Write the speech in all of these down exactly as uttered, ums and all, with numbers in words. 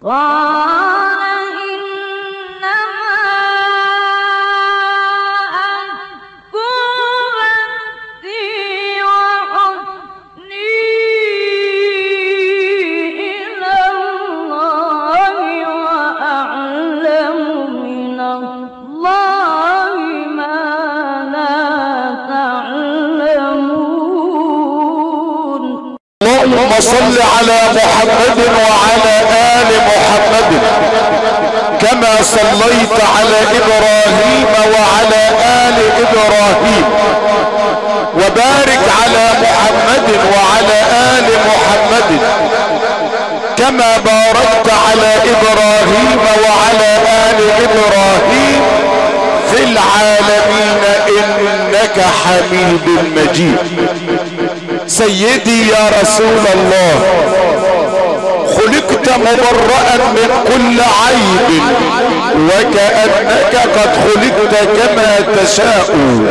اللهم صل على محمد وعلى آل محمد كما صليت على إبراهيم وعلى آل إبراهيم، وبارك على محمد وعلى آل محمد كما باركت على إبراهيم وعلى آل إبراهيم في العالمين إنك حميد مجيد. سيدي يا رسول الله، خلقت مبرأ من كل عيب وكأنك قد خلقت كما تشاء،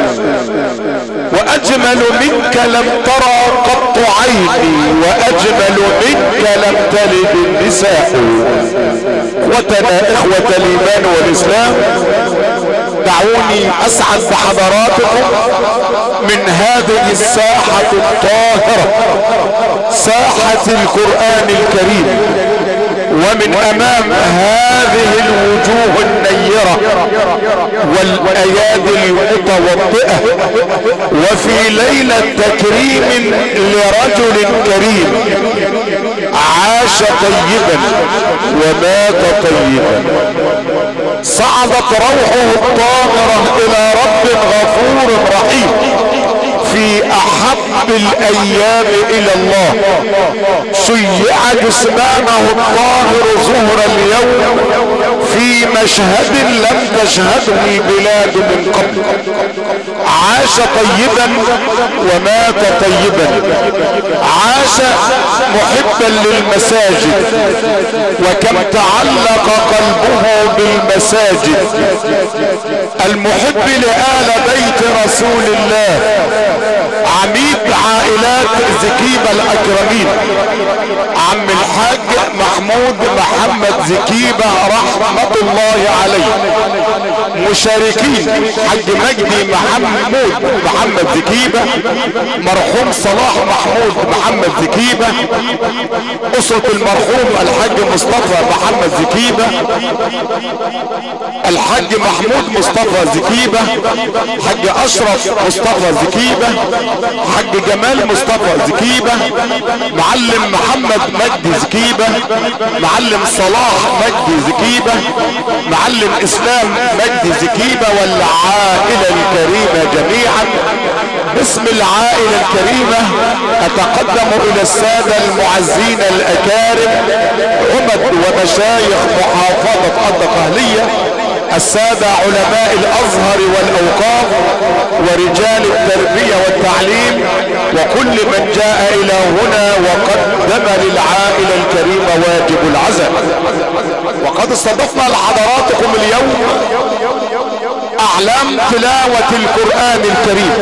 وأجمل منك لم ترى قط عيني، وأجمل منك لم تلد النساء. اخوتنا اخوة الإيمان والإسلام، دعوني أسعد بحضراتكم من هذه الساحة الطاهرة، ساحة القرآن الكريم، ومن أمام هذه الوجوه النيرة والأيادي المتوطئة، وفي ليلة تكريم لرجل كريم عاش طيبا ومات طيبا، صعدت روحه الطاهرة إلى رب غفور رحيم في أحب الأيام إلى الله. شيع جسمانه الطاهر ظهر اليوم في مشهد لم تشهده البلاد من قبل. عاش طيبا ومات طيبا، عاش محبا للمساجد، وكم تعلق قلبه بالمساجد. المحب لآل بيت رسول الله، عميد عائلات زكيبة الأكرمين، عم الحاج محمود محمد زكيبة رحمة الله عليه. مشاركين حاج مجدي محمود محمد زكيبة، مرحوم صلاح محمود محمد زكيبة، أسرة المرحوم الحاج مصطفى محمد زكيبة، الحاج محمود مصطفى زكيبة، حاج أشرف مصطفى زكيبة، حاج جمال مصطفى زكيبة، معلم محمد مجدي زكيبة، معلم صلاح مجدي زكيبة، معلم اسلام مجدي زكيبة، والعائلة الكريمة جميعا. باسم العائلة الكريمة اتقدم الى السادة المعزين الاكارم، عمد ومشايخ محافظة الدقهلية، السادة علماء الازهر والاوقاف ورجال التربية والتعليم، وكل من جاء الى هنا وقدم للعائلة الكريمة واجب العزاء. وقد استضفنا لحضراتكم اليوم اعلام تلاوة القرآن الكريم،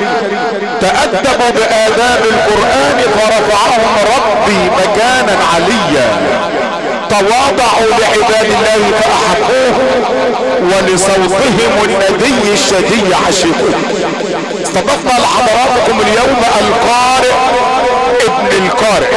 تأدبوا بآداب القرآن فرفعهم ربي مكانا عليا، تواضعوا لعباد الله فأحبوه، ولصوتهم الندي الشدي عشقوه. استضفنا لحضراتكم اليوم القارئ ابن القارئ،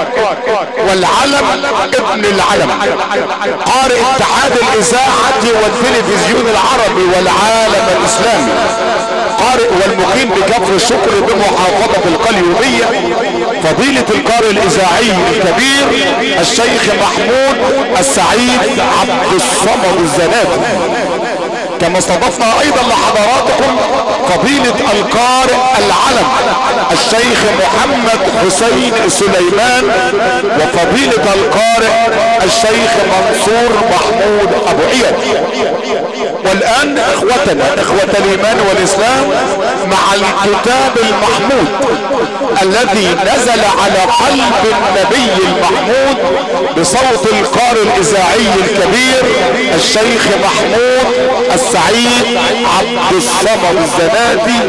والعلم ابن العلم، قارئ اتحاد الإذاعة والتلفزيون العربي والعالم الإسلامي، قارئ والمقيم بكفر الشكر بمحافظة القليوبية، فضيلة القارئ الإذاعي الكبير الشيخ محمود السعيد عبد الصمد الزناتي. كما استضفنا ايضا لحضراتكم فضيلة القارئ العلم الشيخ محمد حسين سليمان، وفضيلة القارئ الشيخ منصور محمود ابو عياد. والان اخوتنا اخوة الايمان والاسلام مع الكتاب المحمود الذي نزل على قلب النبي المحمود بصوت القارئ الاذاعي الكبير الشيخ محمود السعيد عبد الصمد الزناتي،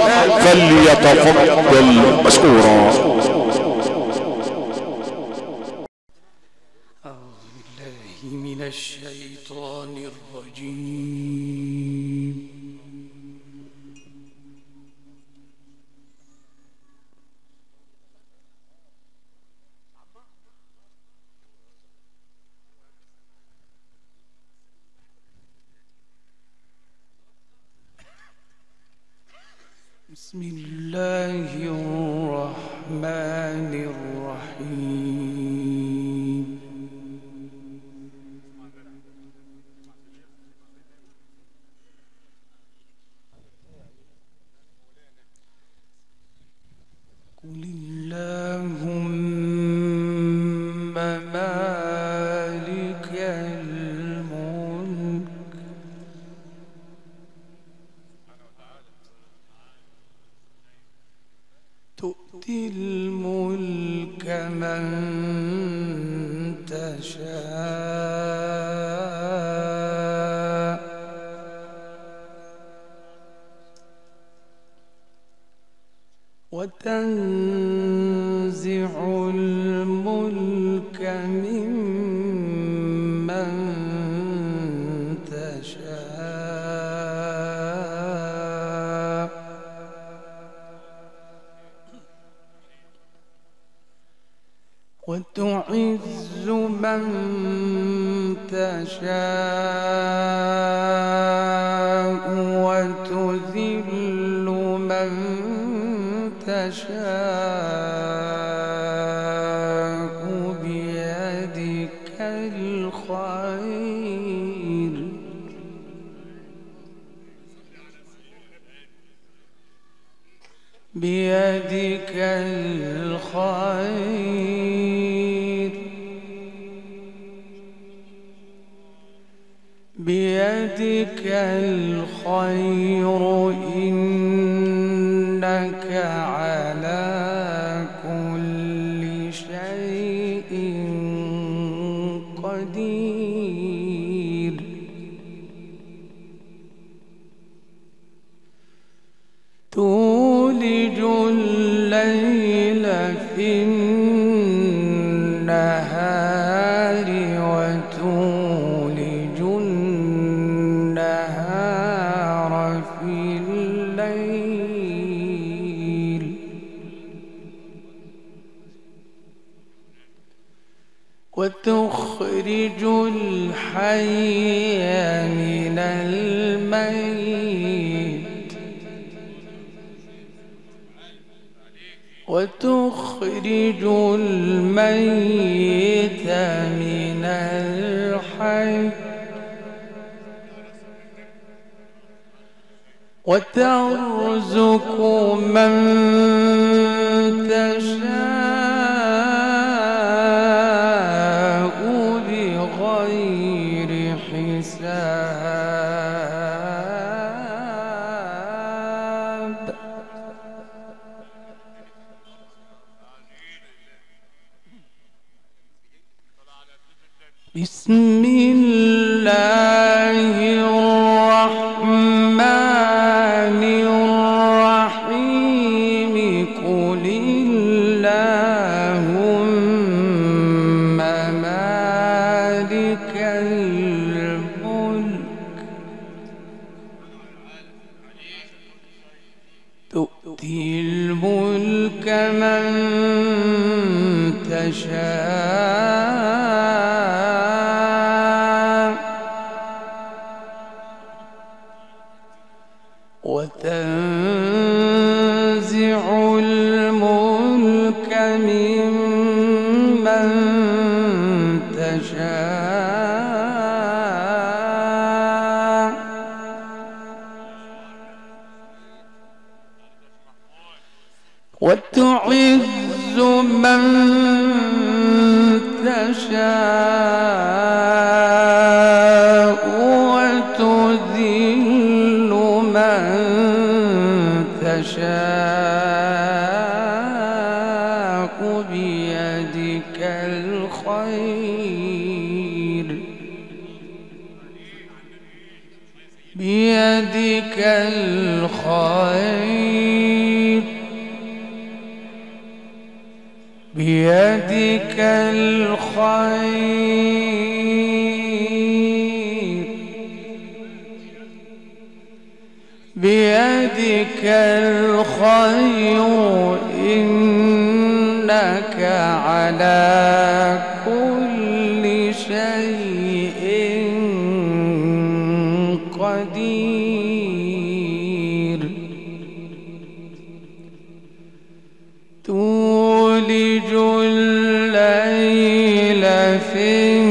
فليتفضل مشكورا. أعوذ بالله من الشيطان الرجيم. بسم الله الرحمن الرحيم. قل اللهم مالك الملك تؤتي الملك من تشاء وتنزع الملك ممن تشاء وتعز من تشاء وتذل من تشاء بيدك الخير بيدك الخير بيدك الخير إنك على كل شيء قدير. تولج الليل في النهار وتولج النهار في الليل وتخرج الحي من الميت وتخرج الميت من الحي وترزق من تشاء بغير حساب. بسم الله الرحمن الرحيم. قل اللهم مالك الملك تؤتي الملك من تشاء وتنزع الملك ممن تشاء وتعز من تشاء وتذل من تشاء بيدك الخير بيدك الخير بيدك الخير الخير إنك على كل شيء قدير تولج الليل في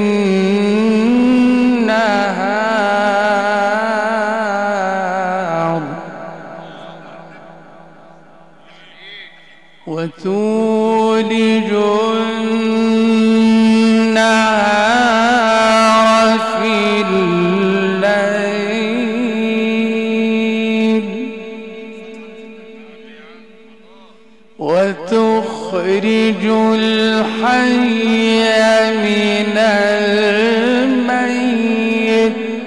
النهار وتولج النهار في الليل وتخرج الحي من الميت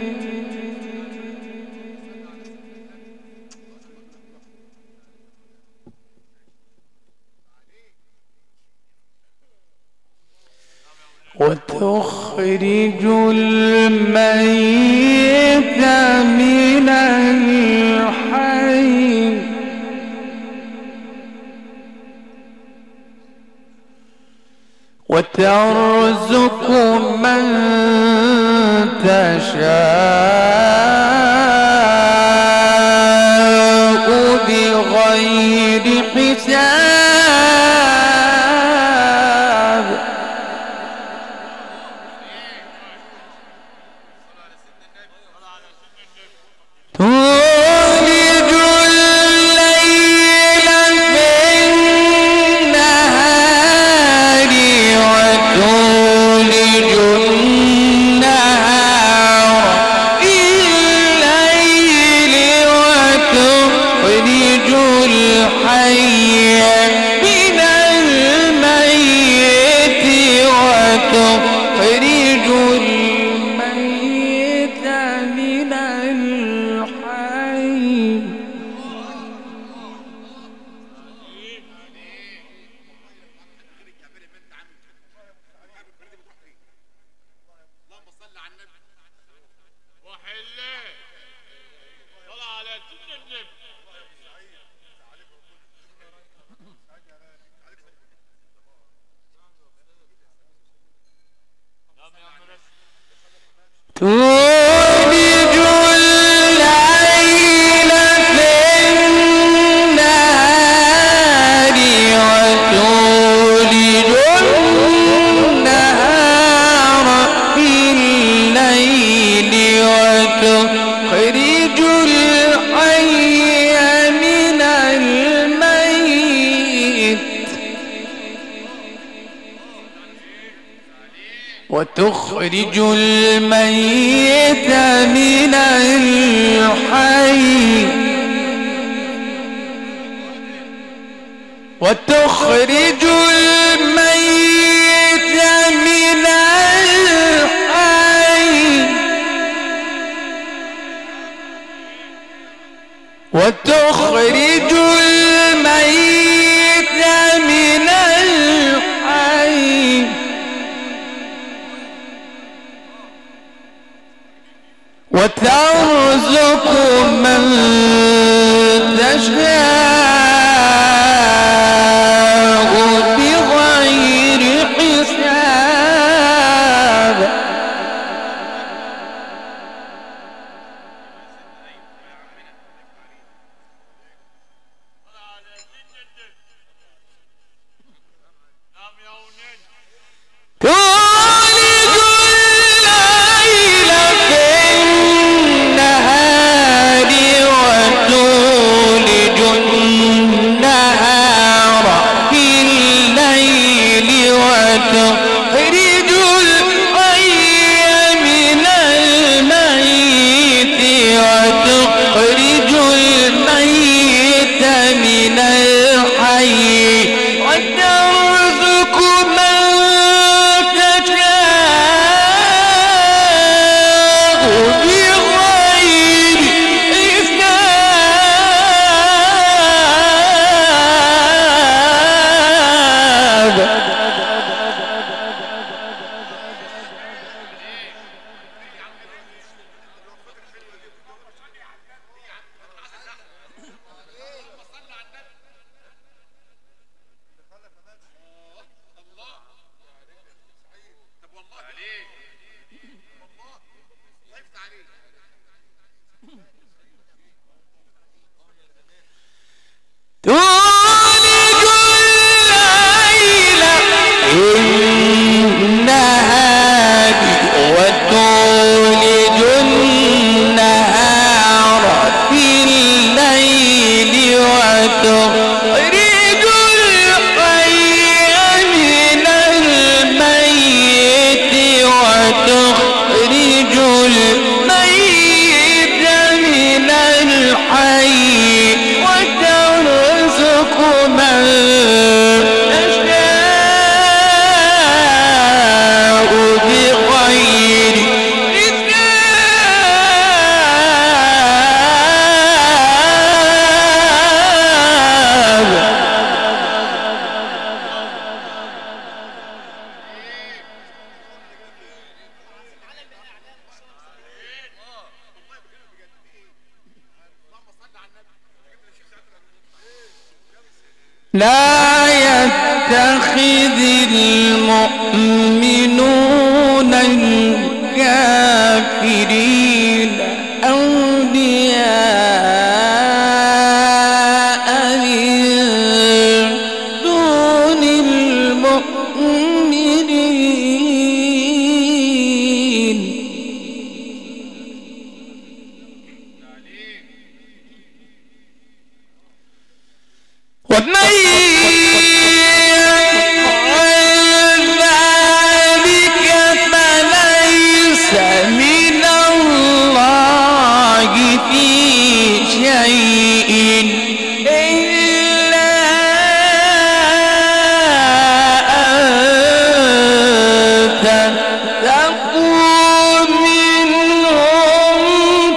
وتخرج الميت من الحي وترزق من تشاء بغير حساب تولج الليل في النهار وتولج النهار في الليل وتخرج الحي من الميت وتخرج الميت من الحي تولج الليل في النهار وتولج النهار في الليل وتخرج الحي من الميت وتخرج الميت من الحي وتخرج الميت من الحي وتخرج الميت من الحي وترزق من تشاء بغير حساب تولج الليل في النهار وتولج لا يتخذ المؤمنون الكافرين أولياء من دون المؤمنين ومن يفعل ذلك فليس من الله في شيء إلا أن تتقوا منهم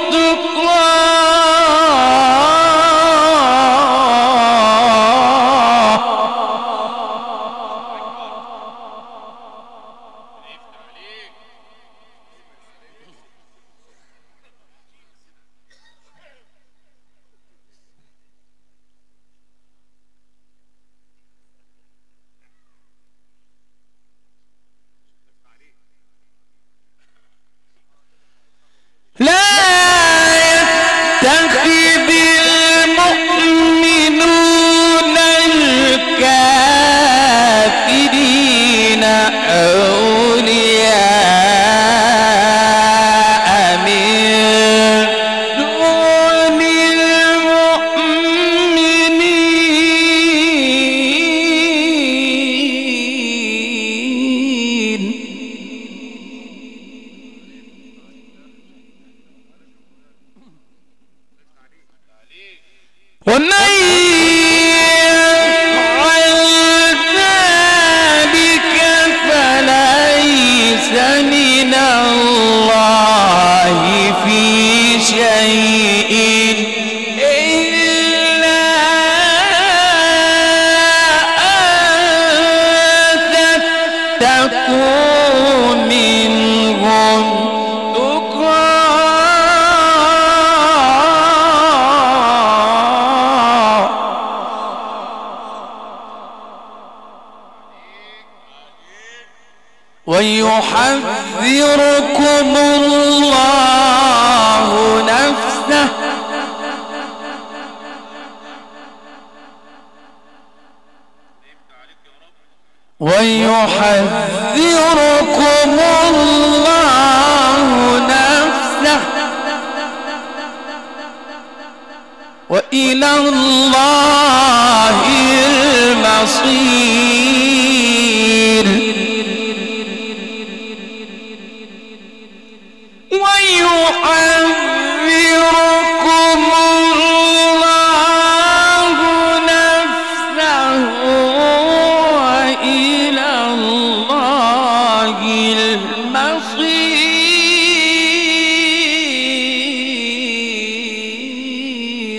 لا يتخذ المؤمنون الكافرين أولياء من دون المؤمنين ومن يفعل ذلك فليس من الله في شيء إلا أن تتقوا منهم ويحذركم الله نفسه ويحذركم الله نفسه وإلى الله المصير ويحذركم الله نفسه وإلى الله المصير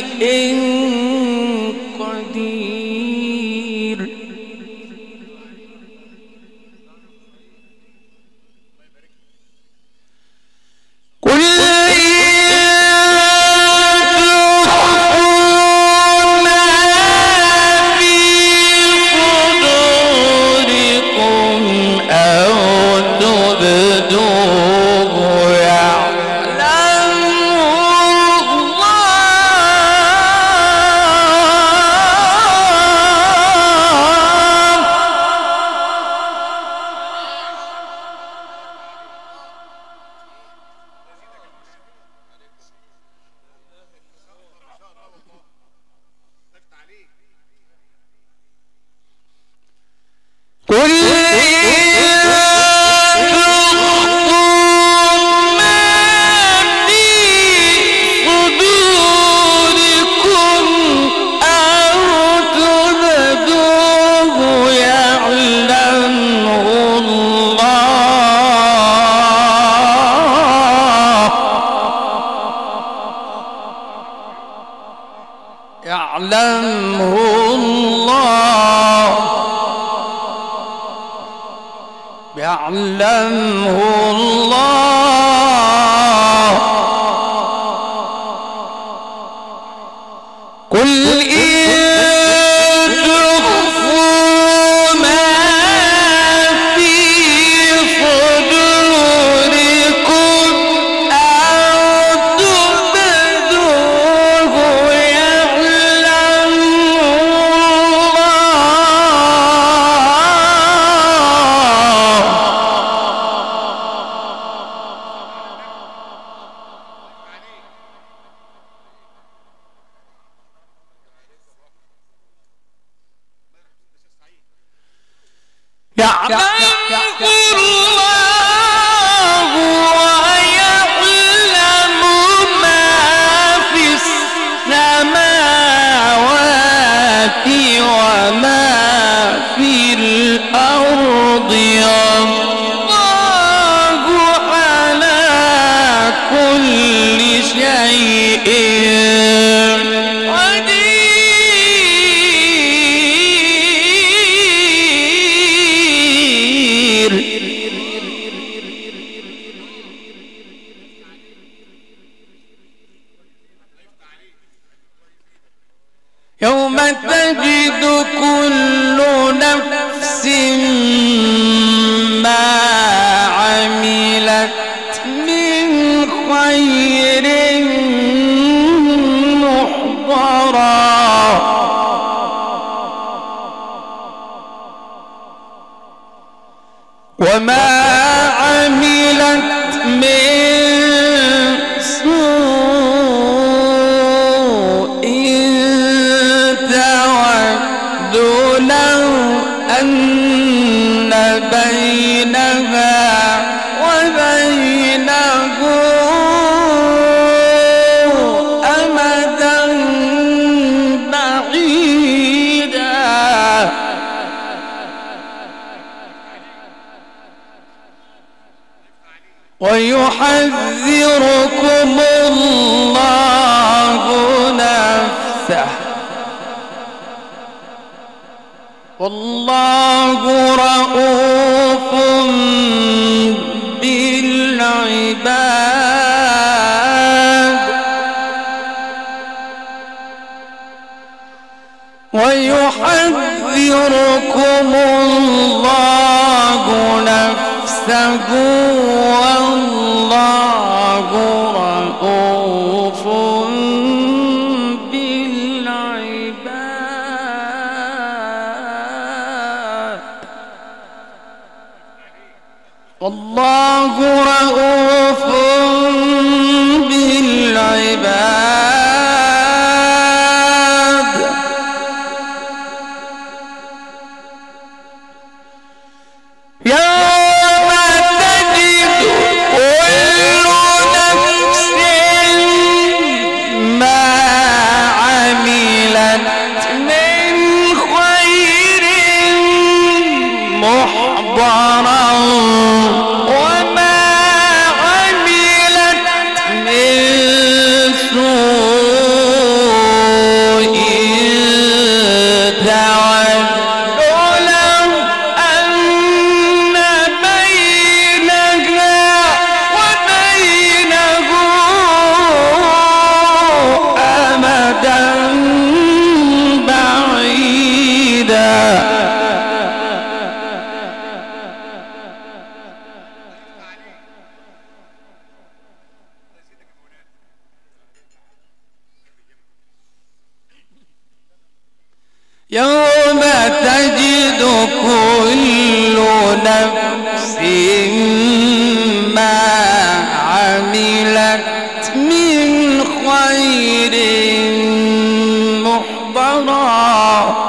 قدير. قل يعلمه الله يعلمه الله. قل إن تخفوا ما في صدوركم أو تبدوه يعلمه الله ويعلم ما في السماوات وما في الأرض والله على كل شيء يوم تجد كل نفس ما عملت من خير محضرا وما عملت من أن بينها وبينه أمدا بعيدا ويحذركم الله نفسه والله رؤوف بالعباد ويحذركم الله نفسه والله رؤوف والله رؤوف بالعباد. يوم تجد يوم تجد كل نفس ما عملت من خير محضرا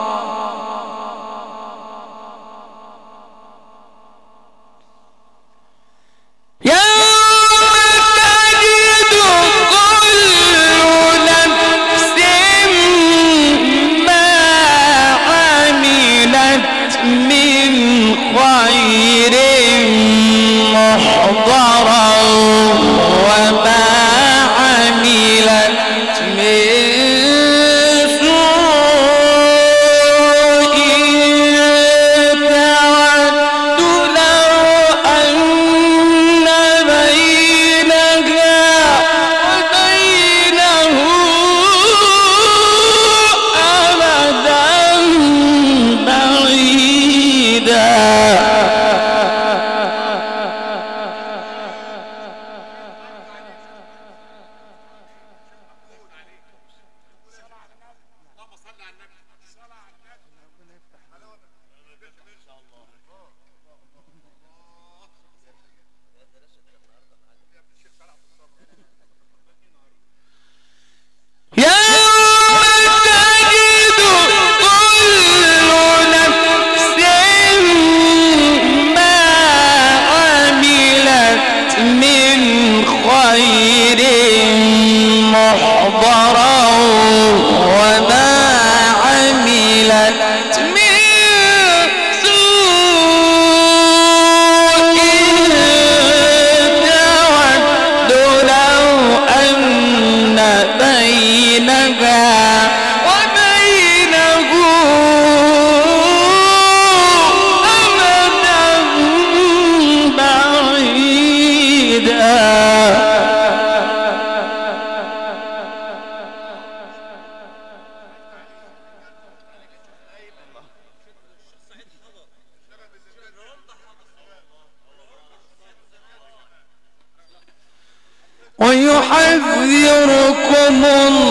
ويحذركم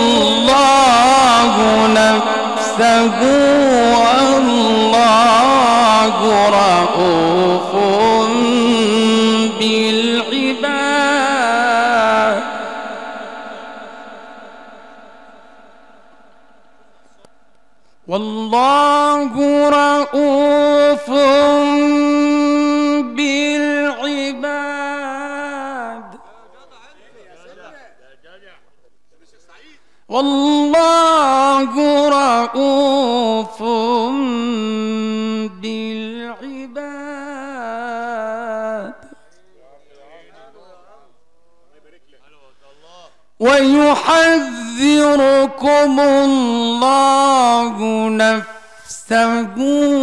الله نفسه والله رؤوف بالعباد والله رؤوف بالعباد والله رؤوف بالعباد ويحذركم الله نفسه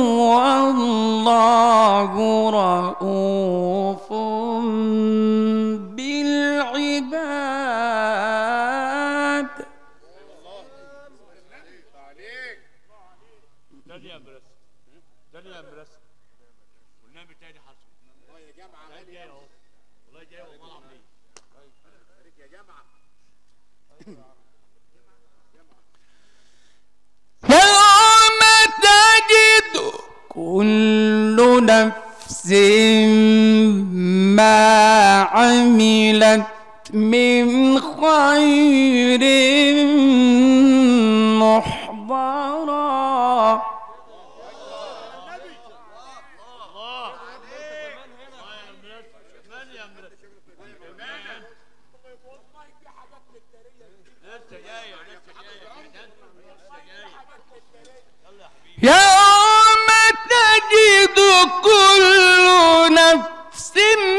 والله رؤوف بالعباد يوم تجد كل نفس ما عملت من خير محضرا يوم تجد كل نفس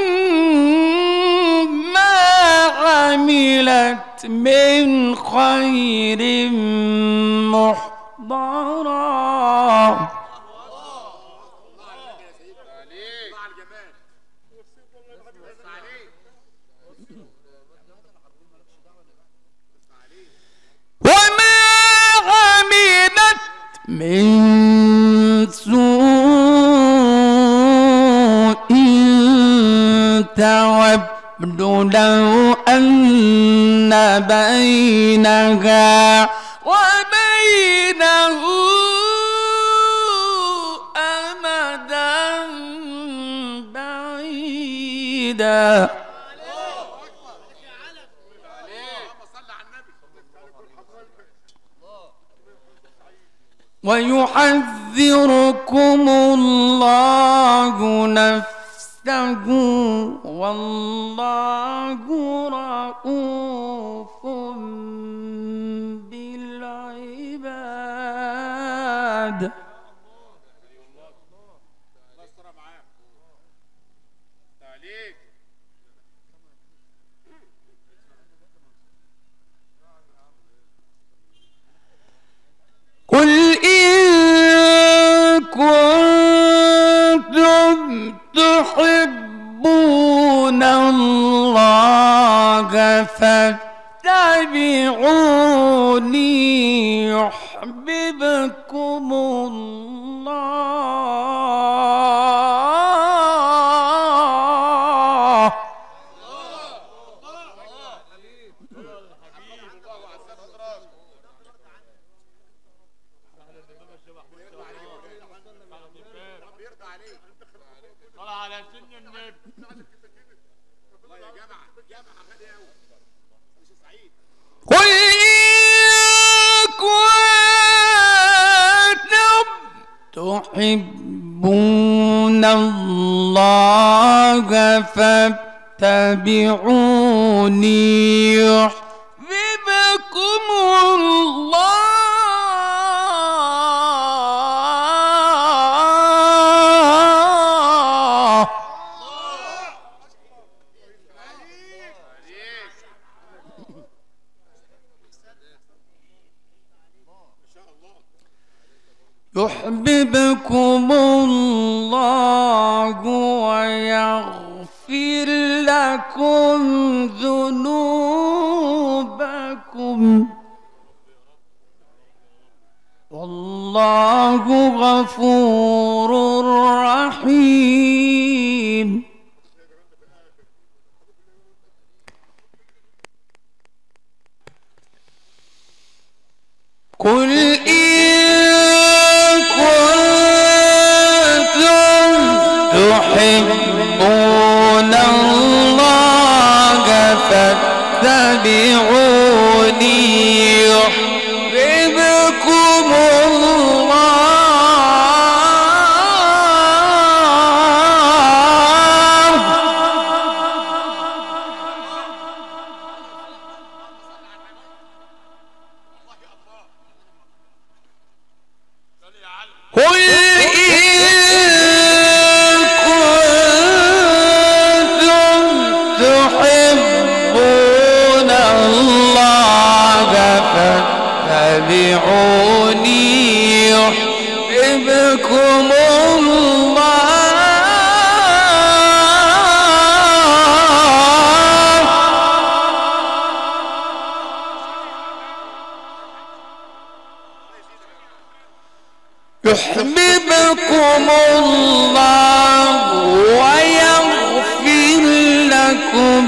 ما عملت من خير محضرا وما عملت من سوء تود لو أن بينها وبينه ويحذركم الله نفسه والله رؤوف بالعباد. قل إن كنتم تحبون الله فاتبعوني يحببكم الله. قل إن كنتم تحبون الله فاتبعوني يحببكم الله. يحببكم الله ويغفر لكم ذنوبكم والله غفور رحيم. قل إن كنتم تحبون الله فاتبعوني يحببكم الله. قل إن كنتم تحبون الله فاتبعوني يحببكم الله. يحببكم الله ويغفر لكم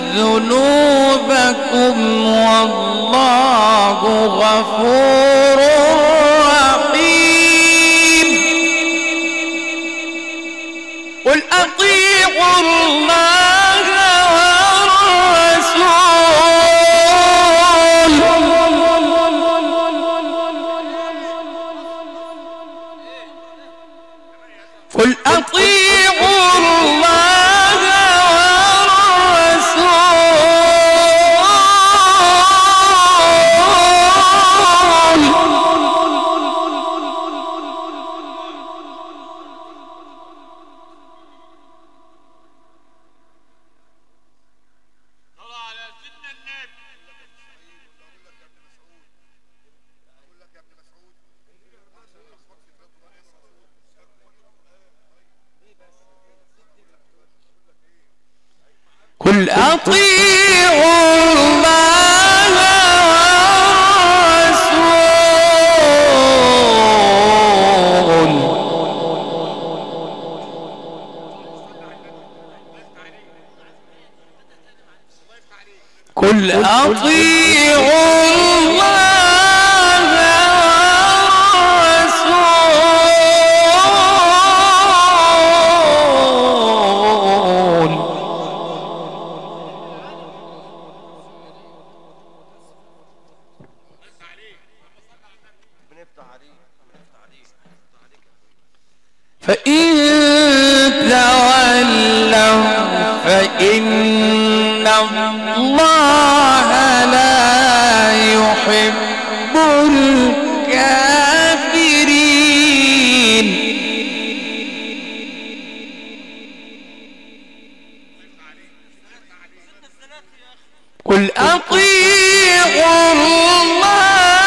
ذنوبكم والله غفور رحيم. قل أطيعوا الله والرسول قل أطيعوا الله قل أطيعوا الله والرسول قل أطيعوا الله والرسول فإن تولوا فإن الله لا يحب الكافرين. قل أطيعوا الله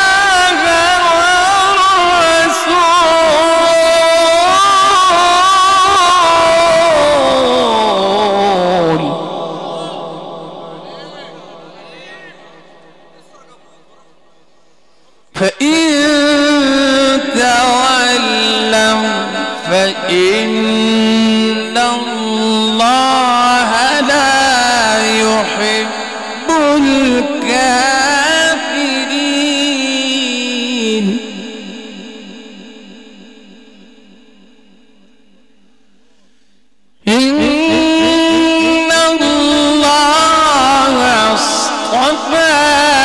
فإن تولوا فإن الله لا يحب الكافرين. إن الله اصطفى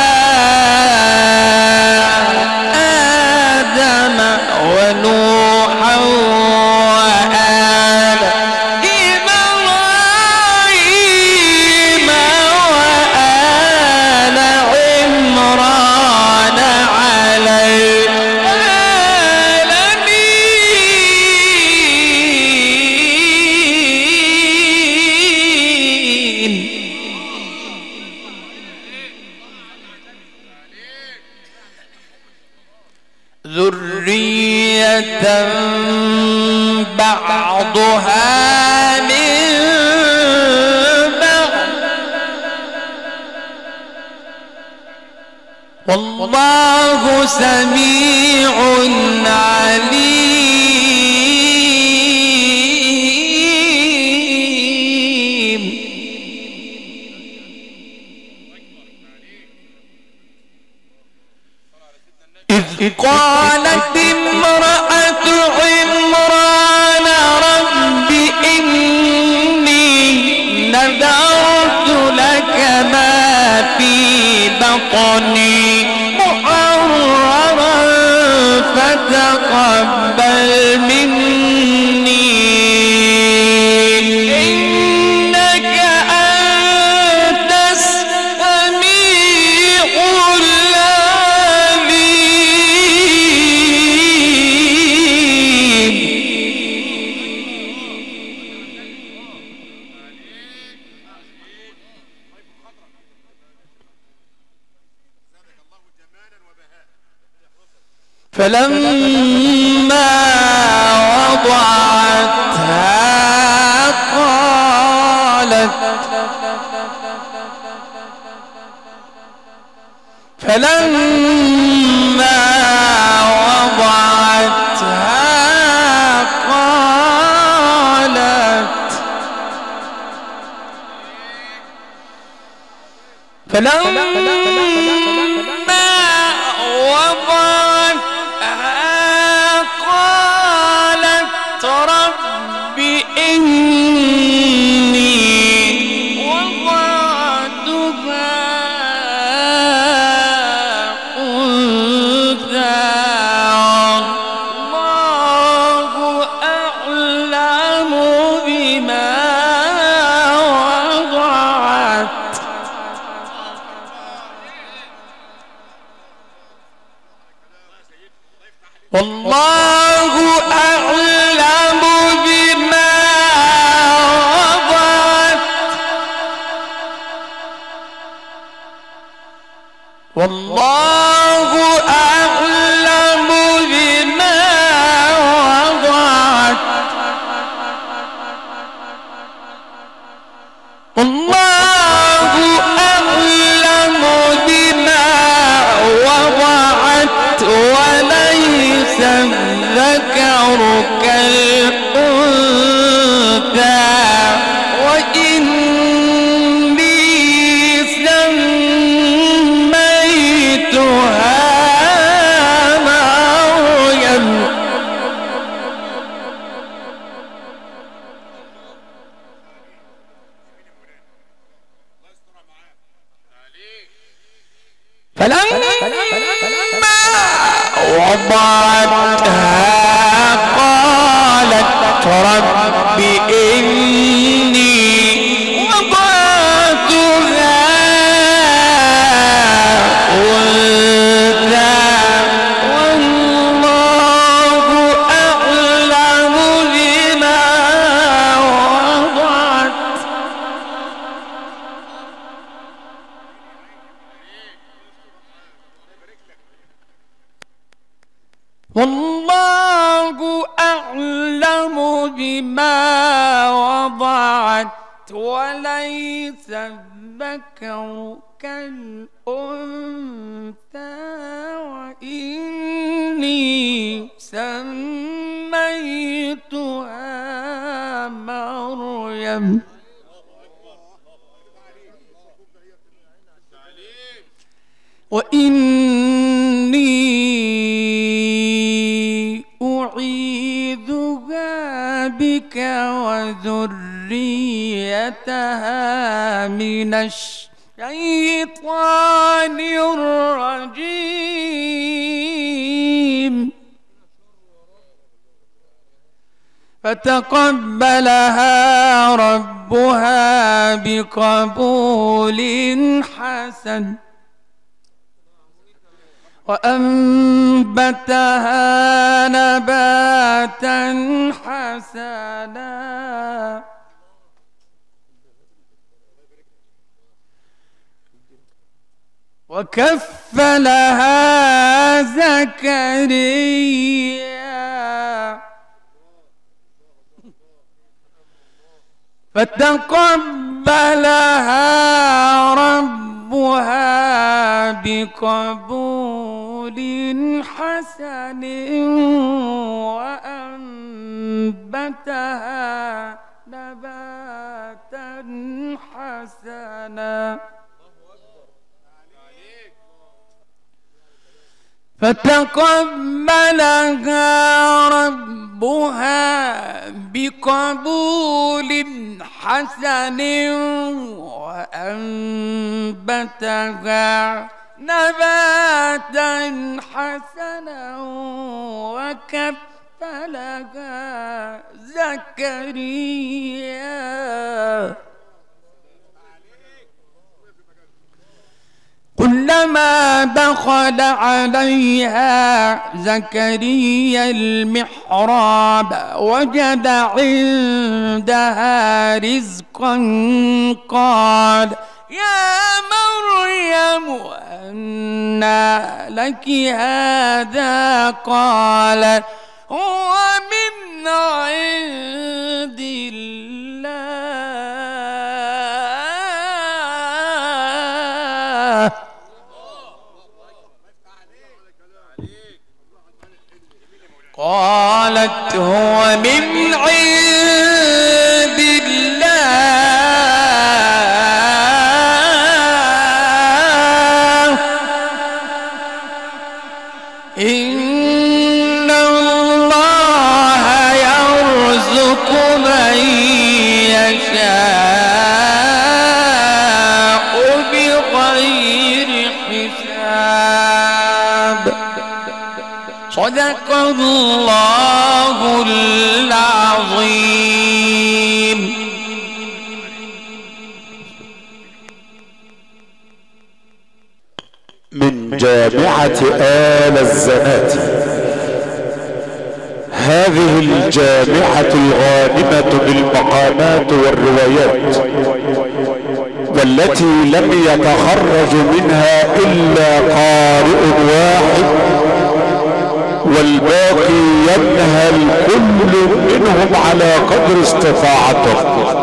ونوحا وآل إبراهيم وآل عمران على العالمين. ذرية بعضها من بعض والله سميع عليم. إذ قالت امرأة عمران رب إني نذرت لك ما في بطني محررا فتقبل مني إنك أنت السميع العليم. فلما وضعتها قالت فلما وضعتها قالت فلما قالت رب إني وضعتها أنثى والله أعلم بما وضعت والله أعلم بما وضعت والله أعلم بما وضعت والله أعلم بما وضعت وليس الذكر كالأنثى وإني سميتها مريم فلما وضعتها قالت والله أعلم بما وضعت وليس الذكر كالأنثى وإني سميتها مريم وإني أعيذها بك وذريتها من الشيطان الرجيم فتقبلها ربها بقبول حسن وأنبتها نباتا حسنا وكفلها زكريا فتقبلها ربها بقبول حسن وأنبتها نباتا حسنا فتقبلها ربها بقبول حسن وأنبتها نباتا حسنا وكفلها زكريا كلما دخل عليها زكريا المحراب وجد عندها رزقا قال يا مريم أنى لك هذا قال هو من عند الله قالت هو من عند الله إن الله يرزق من يشاء بغير حساب صدق الله العظيم. من جامعة آل الزنات. هذه الجامعة الغانمة بالمقامات والروايات والتي لم يتخرج منها إلا قارئ واحد والباقي ينهل كل منهم على قدر استطاعته.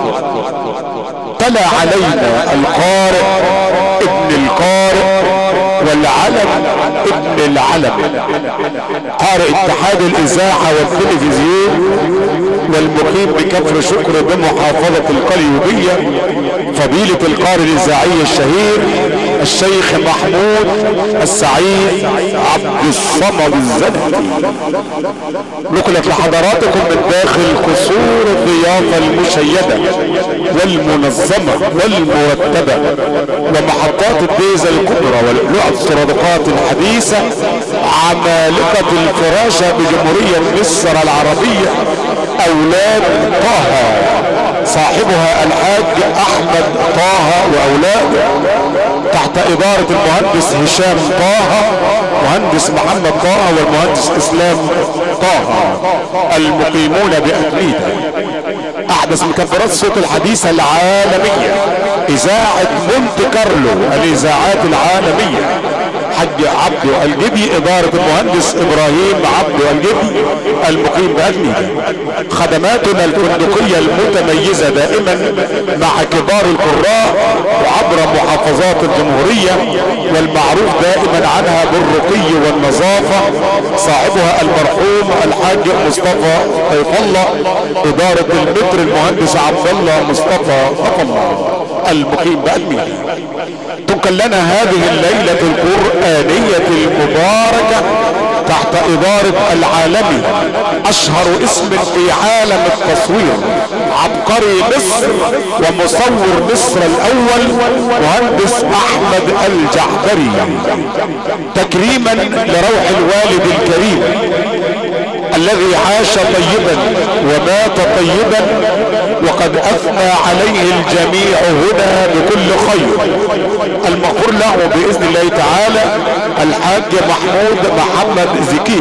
تلا علينا القارئ ابن القارئ والعلم ابن العلم، قارئ اتحاد الاذاعة والتلفزيون والمقيم بكفر شكر بمحافظة القليوبية، فضيلة القارئ الاذاعي الشهير الشيخ محمود السعيد عبد الصمد الزناتي. نقلت لحضراتكم من داخل قصور الضيافة المشيدة والمنظمة والمرتبة ومحطات الديزل الكبرى والقلوع السرادقات الحديثة، عمالقة الفراشة بجمهورية مصر العربية، اولاد طه، صاحبها الحاج احمد طه واولاده، تحت ادارة المهندس هشام طه، مهندس محمد طه والمهندس اسلام طه، المقيمون بأتميدة. احدث مكبرات الصوت الحديثة العالمية، اذاعة مونت كارلو الاذاعات العالمية، الحاج عبده الجدي، ادارة المهندس ابراهيم عبده الجدي المقيم بأجنبي. خدماتنا الفندقية المتميزة دائما مع كبار القراء وعبر محافظات الجمهورية، والمعروف دائما عنها بالرقي والنظافة، صاحبها المرحوم الحاج مصطفى طيف الله، ادارة المتر المهندس عبد الله مصطفى طيف الله المقيم بأجنبي. تنقل لنا هذه الليلة القرآنية المباركة تحت إدارة العالمي أشهر اسم في عالم التصوير، عبقري مصر ومصور مصر الأول مهندس أحمد الجعفري، تكريما لروح الوالد الكريم الذي عاش طيبا ومات طيبا، وقد أثنى عليه الجميع هنا بكل خير. المغفور له بإذن الله تعالى الحاج محمود محمد زكي،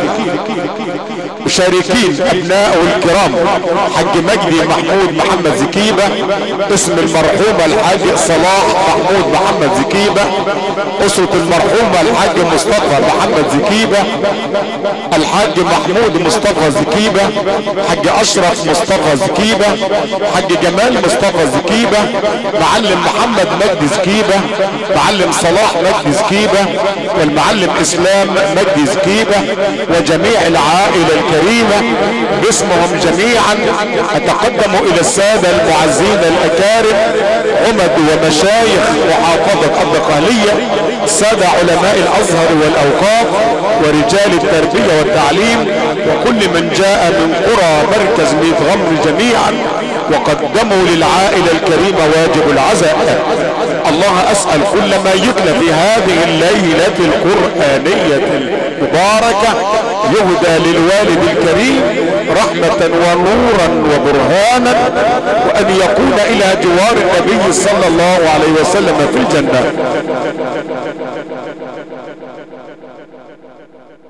مشاركين ابناءه الكرام حاج مجدي محمود محمد زكيبة، اسم المرحوم الحاج صلاح محمود محمد زكيبة، اسرة المرحوم الحاج مصطفى محمد زكيبة، الحاج محمود مصطفى زكيبة، حاج اشرف مصطفى زكيبة، حاج جمال مصطفى زكيبة، معلم محمد مجدي زكيبة، معلم صلاح مجدي زكيبة، والمعلم اسلام مجدي زكيبة، وجميع العائلة الكريمة باسمهم جميعا اتقدم الى السادة المعزين الاكارم، عمد ومشايخ محافظة الدقهلية، السادة علماء الازهر والاوقاف ورجال التربية والتعليم، وكل من جاء من قرى مركز ميت غمر جميعا وقدموا للعائلة الكريمة واجب العزاء. الله اسأل كل ما يتلى في هذه الليلة القرآنية المباركة يهدى للوالد الكريم رحمة ونورا وبرهانا، وان يكون الى جوار النبي صلى الله عليه وسلم في الجنة.